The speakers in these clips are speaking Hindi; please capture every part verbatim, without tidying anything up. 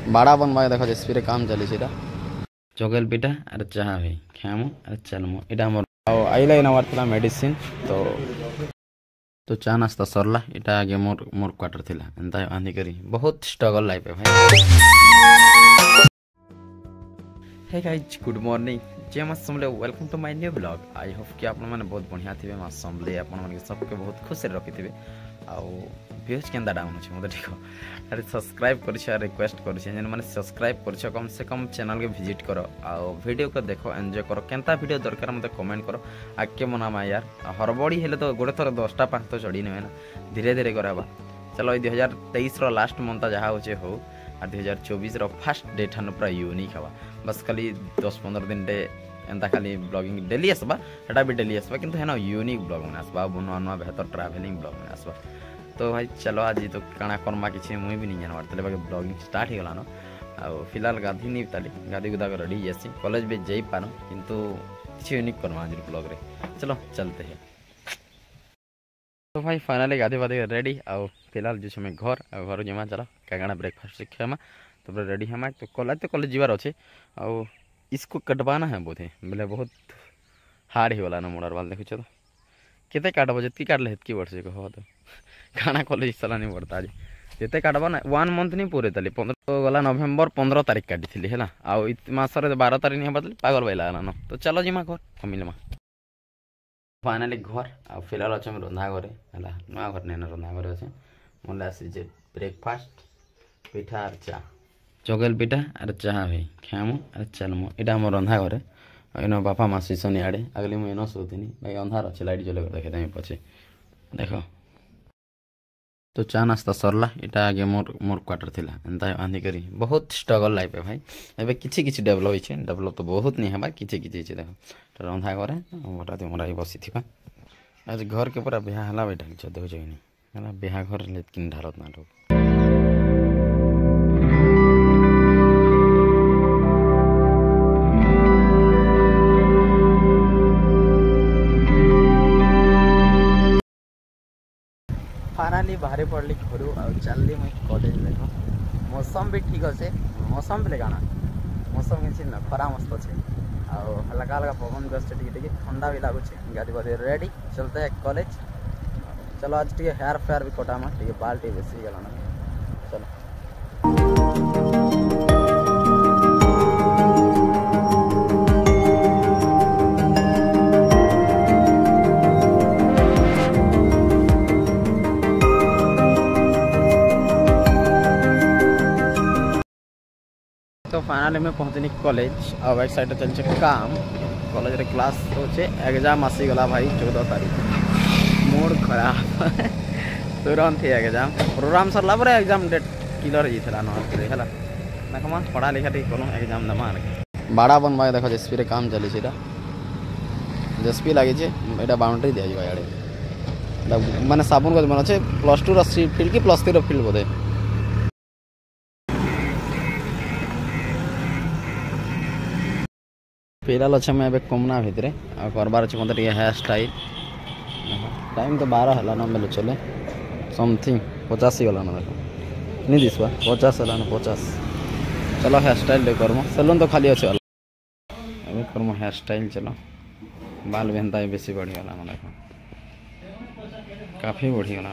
बाड़ा बनवा देख जेसीपी काम चली चकेल पिठा आर चाहा भाई खामु आर चलमु इटा मोर आइला नवार थिला मेडिसिन तो तो चा नास्ता सरला इटा आगे मोर मोर क्वार्टर थिला एंता आंधी करी बहुत स्ट्रगल लाइफ है भाई। हे गाइस गुड मॉर्निंग जय मां Samalei welcome to my new blog. I hope कि आपण माने बहुत बढ़िया थिबे मां समले आपण माने सबके बहुत खुश रखी थिबे आ व्यूज केंदा डाउन छै मते ठीक अरे सब्सक्राइब करछ रिक्वेस्ट करछ जेन माने सब्सक्राइब करछ कम से कम चैनल के विजिट करो आ वीडियो को देखो एंजॉय करो केंता वीडियो दरकार मते कमेंट करो आके मनामा यार हरबड़ी हेले तो गोटे थर दसटा पाँच तो चढ़ी ना धीरे धीरे कराबा चलो दुई हजार तेईस रो लास्ट मंथ जहाँ होचे हो आ दुई हजार चौबीस रो फर्स्ट डेट हन पूरा यूनिक हवा बस खाली दस पंद्रह दिन डे एंता खाली ब्लॉगिंग डेली आसबा एटा भी डेली आसबा किंतु है ना यूनिक ब्लॉग में आसबा नुआ नुआ बेहतर ट्रैवलिंग ब्लॉग में आसबा तो भाई चलो आज तो काଣା करमा किसी मुई भी नहीं जानवर तले बाकी ब्लॉगिंग स्टार्ट हो गलानो आ फिलहाल गाधी नहीं ताली गाधी गुदा कर रेडी जैसी कॉलेज भी जाई पानो किंतु किसी यूनिक करमा आज ब्लॉग रे चलो चलते हैं। तो भाई फाइनली गाधी बाधी रेडी आ फिलहाल जो मैं घर आ घर जमा चलो काଣା ब्रेकफास्ट शिखामा तो रेडी हमा तो कॉलेज तो कॉलेज जीवार अच्छे आ इसको कटवाना है बोधे बोले बहुत हार्ड ही वाला ना मोड़ार वाल देखो तो केते काटब जी काटले हेतकी वर्ष कह तो खाना कॉलेज साला नहीं पड़ता आज जिते काटबा ना वन मंथ नहीं पूरे तली पंद्रह गला नवेम्बर पंद्रह तारीख काटी थी है आउ मसरे बारह तारीख नहीं हबार पागल बैला न तो चलो जी घर फैमिली में फाइनाली घर आ फिलहाल अच्छे रंधा घरे है नुआ घर नहीं रंधा घरे अच्छे मतलब आसी ब्रेकफास्ट पिठा आर चा चकेल पिठा आर चाहा भाई खामु आर चलमु इटा मोर रंधा घरे इन बापा माँ शीशन आड़े अगली मुझे इन शोनी भाई अंधार अच्छे लाइट जले देखे पचे देख तो चा नास्ता सरला इटा आगे मोर मोर क्वार्टर थिला एंता आंधी करी बहुत स्ट्रगल लाइफ है भाई एबे किछि किछि डेवलप होइछे डेवलप तो बहुत नहीं हबा किछि किछि छै देखो तो रंधा करे मोटा ते मोरा बसी थिबा आज घर के पूरा बिहा हला बैठा छ देखो छै नहीं हला बिहा घर लेकिन ढारत ना ठोक फाइनाली बाहर पड़ली घर आ चलली मुई कॉलेज देखो मौसम भी ठीक अच्छे मौसम भी गाना मौसम किसी ना खरा मस्त अच्छे आ हल्का हल्का पवन भी अच्छे टे ठंडा भी लगुच गाड़ी बाधी रेडी चलते हैं कॉलेज चलो आज टे हेयर फेयर भी कटामा टे बाल टे बेसी गलाना चलो तो फाइनली में पहुँचनी कॉलेज और बैक साइड चलছে काम कॉलेज रे क्लास होचे एग्जाम आसी गला भाई चौदह तारीख मूड खराब तुरंत ही एग्जाम प्रोग्राम सरला पर एग्जाम डेट क्लियर ही थला न है देखमा पढ़ा लिखा ठीक कोनो एग्जाम दमा बाड़ा बनवा देख जेसीपी काम चली छेटा जेसीपी लगे छे एटा बाउंड्री दिया जाय आड़े माने साबुन को मन छे प्लस टू रो फील्ड की प्लस थ्री रो फील्ड बोधे फिलहाल अच्छे मैं एवं कमना भितर आ करबार अच्छे मतलब हेयर स्टाइल टाइम तो बारह है ना बेले चले समथिंग पचास ही गला देख नहीं दिसवा पचास है ना पचास चलो हेयर स्टाइल करम सेलून तो खाली अच्छे करम हेयर स्टाइल चलो बाल भी हेन्ता बेसी बढ़ीगला देख काफ़ी बढ़ीगला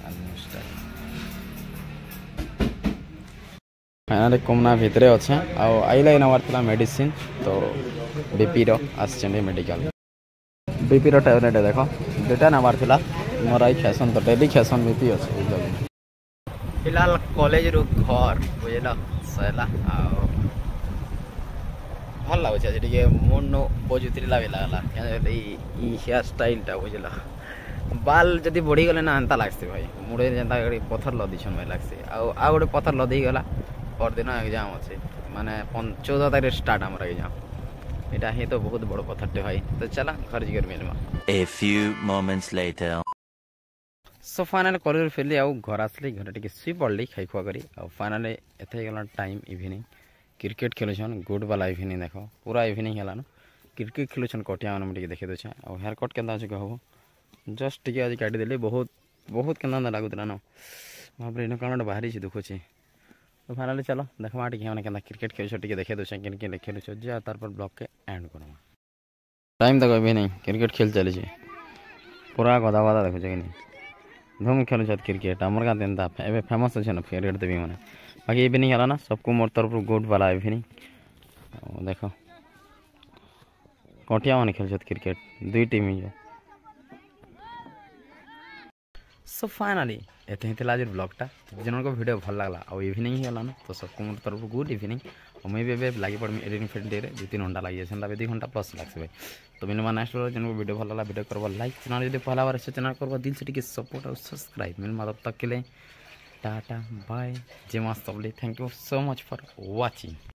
फाइनाली कमना भितर अच्छे आईलाइन नवार था मेडिसिन तो बीपी आसछे मेडिकल बीपी टैबलेट देख दुटा नवार था मोर आई खेसन तो डेली खेसन बीपी अच्छे बुझल फिलहाल कॉलेज रु घर बुझल सैला भल लगुचे मन पजुला भी लगला हेयर स्टाइलटा बुझल बाल जदि बढ़ीगले ना एंता लगसी भाई मुड़े जेनता पथर लदीछन भाई लगसी आ गोटे पथर लदी गला परदिन एग्जाम अच्छे माने चौदह तारीख स्टार्ट आम एग्जाम यहाँ ही तो बहुत बड़ पथरटे भाई तो चला घर जी मिलवा A few moments later. So finally college फेरली आउ घर आसली घर टे शुई पड़ली खाई खुआ करी आ फाइनाली एते गला टाइम इवनिंग क्रिकेट खेलुछन गुड वाला इवनिंग देख पूरा इवनिंग है क्रिकेट खेलुछन कटिया मैंने देखे दूचे आ हेयर कट के कहब जस्ट टी आज काटिदेली बहुत बहुत के लगुला न भाव इन कौन बाहरी दुखुची तो फाइनाली चलो देखा टी मैंने क्या क्रिकेट खेल टे देखे दूचे कि खेलुच जा तार ब्लॉग के एंड कर टाइम तक इवनिंग क्रिकेट खेल चली पूरा गदा गदा देखुच कि धूम खेलुच क्रिकेट आमर गाँव एंता ए फेमस अच्छे ना फेवरेट देवी मैंने बाकी इवनिंग है ना सबको मोर तरफ गुड वाला इवनिंग देख कटिया मैंने खेल क्रिकेट दुई टीम ही सो फाइनाली एते ही आज ब्लॉगटा जिन को वीडियो भल लगला और इवनिंग ही गला ना तो सबको मोर तरफ गुड इवनिंग और मैं भी लगी पड़मी एडिटिंग फेडिंग दो तीन घंटा लगी जाए दुई घंटा प्लस लगे भाई तो मैंने नेक्स्ट जिन को वीडियो भल लगा वीडियो करवा लाइक चैनल जो पहला बार चैनल करवा दिल से टिके सपोर्ट और सब्सक्राइब मैंने तब तक के लिए टाटा बाय जय मां सबली thank you so much for watching.